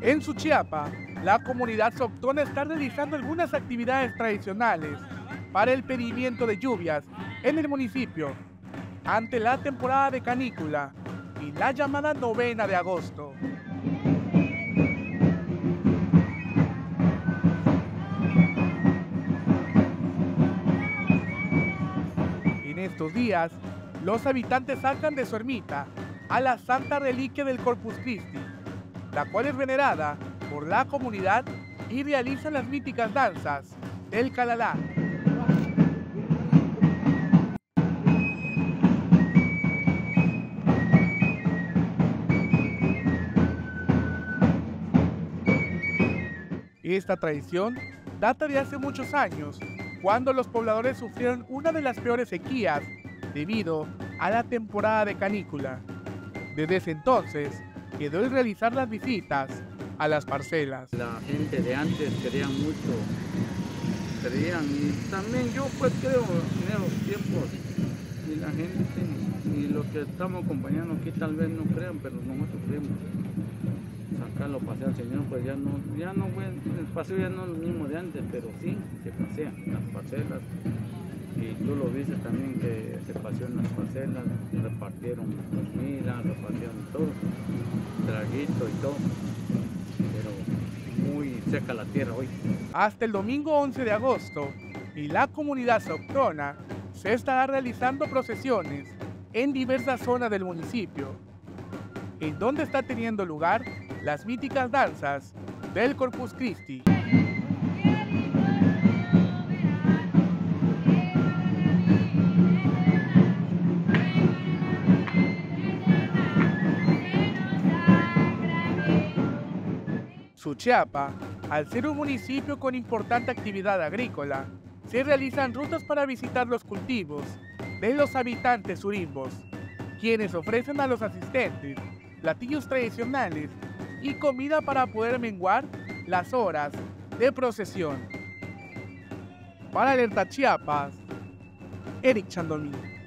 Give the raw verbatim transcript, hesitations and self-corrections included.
En Suchiapa, la comunidad Soctona está realizando algunas actividades tradicionales para el pedimiento de lluvias en el municipio, ante la temporada de canícula y la llamada novena de agosto. En estos días, los habitantes sacan de su ermita a la Santa Reliquia del Corpus Christi, la cual es venerada por la comunidad y realizan las míticas danzas del Calalá. Esta tradición data de hace muchos años, cuando los pobladores sufrieron una de las peores sequías debido a la temporada de canícula. Desde ese entonces, quedó el realizar las visitas a las parcelas. La gente de antes creían mucho, creían, y también yo pues creo en esos tiempos, y la gente, y los que estamos acompañando aquí tal vez no crean, pero nosotros creemos. Sacarlo, pasear al Señor, pues ya no, ya no, bueno, el paseo ya no es lo mismo de antes, pero sí, se pasean las parcelas. Y tú lo viste también que se paseó en las parcelas, repartieron comida, repartieron todo, traguito y todo, pero muy seca la tierra hoy. Hasta el domingo once de agosto, y la comunidad Soctona se estará realizando procesiones en diversas zonas del municipio, en donde está teniendo lugar las míticas danzas del Corpus Christi. Suchiapa, al ser un municipio con importante actividad agrícola, se realizan rutas para visitar los cultivos de los habitantes surimbos, quienes ofrecen a los asistentes platillos tradicionales y comida para poder menguar las horas de procesión. Para Alerta Chiapas, Eric Chandomí.